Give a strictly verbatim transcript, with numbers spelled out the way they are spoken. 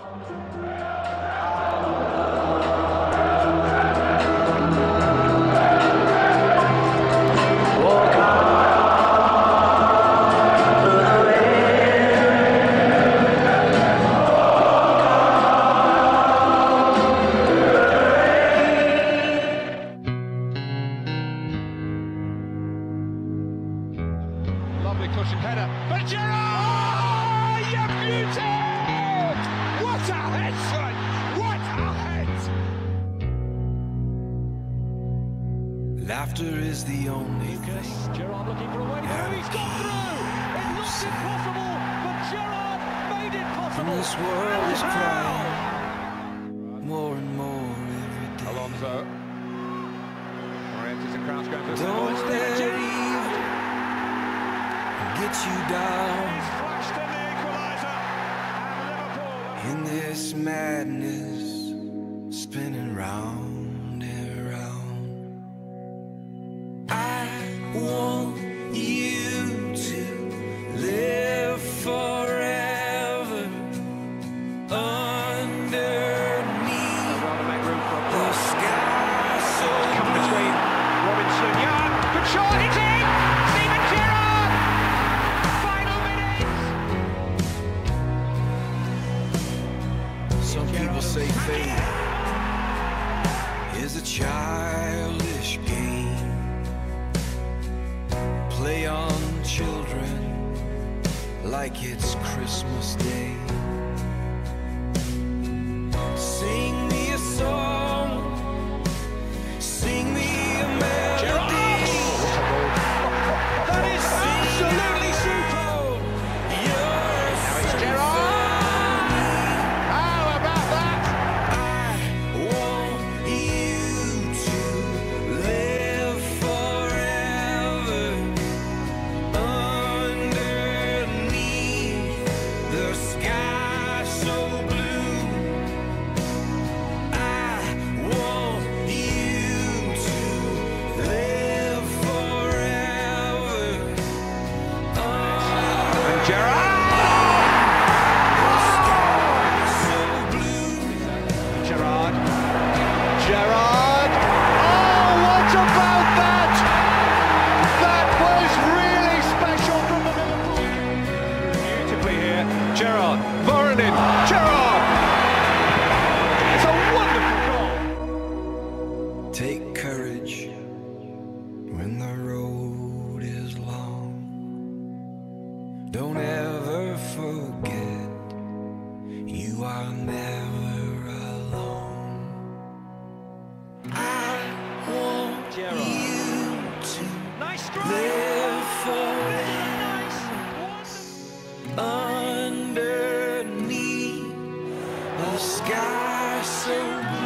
Lovely cushioned header, but Gerrard! Oh, you beauty! What a head, son! What a head! Laughter is the only Lucas, thing. Gerrard looking for a way through. He's gone through. It looked impossible, but Gerrard made it possible. This world And is how? crying more and more every day. Alonso. Morientes and Crouch going for a Don't simple let stick. evil get you down He's flashed in the equaliser. And Liverpool. in this madness, spinning round and round. I want you to live forever underneath Rather make room for a the cross. sky so Come between Robinson, Young, good shot, it's in! Steven Gerrard! Final minutes! Some people say faith is a childish game. Play on children like it's Christmas Day. Sing me a song, sing me a melody. That is absolutely super! Now it's Gerrard! How about that? I want you to live forever underneath the sky so blue. I want you to live forever And Gerrard! so blue. Gerrard. Gerrard. Oh, what about that? That was really special from the Liverpool. Beautifully here. Gerrard. Voronin. Gerrard. It's a wonderful goal. Take courage when the road is long. Don't ever forget you are never alone. I want Gerrard. you to Nice strike. live Nice. forever underneath the sky so blue.